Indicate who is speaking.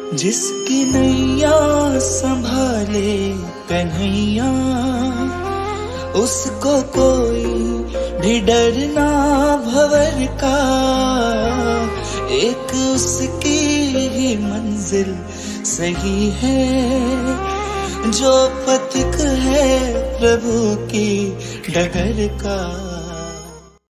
Speaker 1: जिसकी नैया संभाले कन्हैया, उसको कोई भी डर ना भंवर का। एक उसकी ही मंजिल सही है, जो पथिक है प्रभु की डगर का।